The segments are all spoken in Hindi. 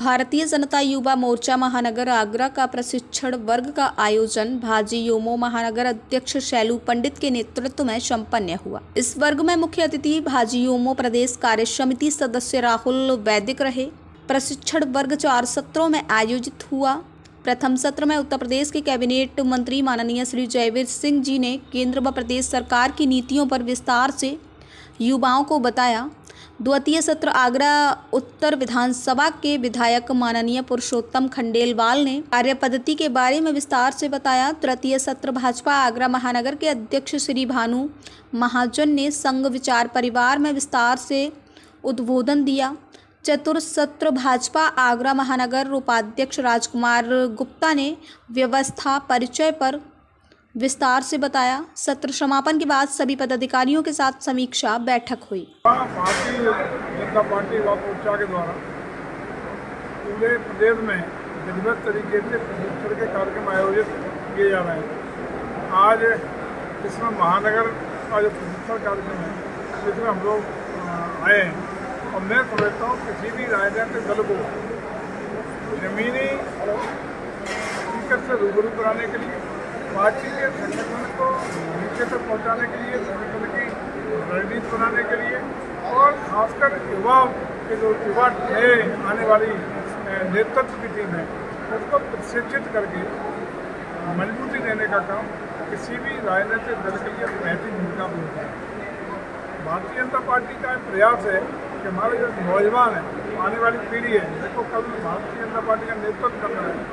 भारतीय जनता युवा मोर्चा महानगर आगरा का प्रशिक्षण वर्ग का आयोजन भाजयुमो महानगर अध्यक्ष शैलू पंडित के नेतृत्व में संपन्न हुआ। इस वर्ग में मुख्य अतिथि भाजयुमो प्रदेश कार्य समिति सदस्य राहुल वैदिक रहे। प्रशिक्षण वर्ग 4 सत्रों में आयोजित हुआ। प्रथम सत्र में उत्तर प्रदेश के कैबिनेट मंत्री माननीय श्री जयवीर सिंह जी ने केंद्र व प्रदेश सरकार की नीतियों पर विस्तार से युवाओं को बताया। द्वितीय सत्र आगरा उत्तर विधानसभा के विधायक माननीय पुरुषोत्तम खंडेलवाल ने कार्य पद्धति के बारे में विस्तार से बताया। तृतीय सत्र भाजपा आगरा महानगर के अध्यक्ष श्री भानु महाजन ने संघ विचार परिवार में विस्तार से उद्बोधन दिया। चतुर्थ सत्र भाजपा आगरा महानगर उपाध्यक्ष राजकुमार गुप्ता ने व्यवस्था परिचय पर विस्तार से बताया। सत्र समापन के बाद सभी पदाधिकारियों के साथ समीक्षा बैठक हुई। भारतीय जनता पार्टी व मोर्चा के द्वारा पूरे प्रदेश में विधिवत तरीके से प्रशिक्षण के कार्यक्रम आयोजित किए जा रहे हैं। आज इसमें महानगर का जो प्रशिक्षण कार्यक्रम है इसमें हम लोग आए हैं और मैं समझता हूँ किसी भी राजनीतिक दल को जमीनी हकीकत से रूबरू कराने के लिए, पार्टी के संगठन को नीचे तक पहुंचाने के लिए, संगठन की रणनीति बनाने के लिए और खासकर युवाओं के जो युवा नए आने वाली नेतृत्व की टीम है उसको प्रशिक्षित करके मजबूती देने का काम किसी भी राजनीतिक दल के लिए महत्वपूर्ण भूमिका होता है। भारतीय जनता पार्टी का प्रयास है कि हमारे जो नौजवान है, आने वाली पीढ़ी है, जिसको कल भारतीय जनता पार्टी का नेतृत्व करना है,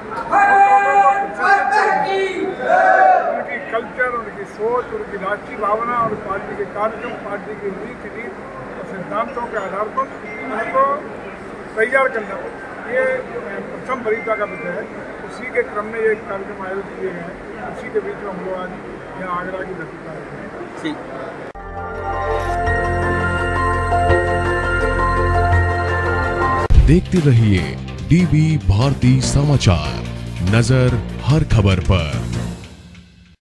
उनकी कल्चर, उनकी सोच, उनकी राष्ट्रीय भावना और पार्टी के कार्यक्रम, पार्टी की नीति और सिद्धांतों के आधार पर उनको तैयार करना, ये प्रथम वरीयता का विषय है। उसी के क्रम में ये कार्यक्रम आयोजित किए गए हैं। उसी के बीच में हम लोग आज यहाँ आगरा की धरती पर हैं। देखते रहिए डीबी भारती समाचार, नजर हर खबर पर।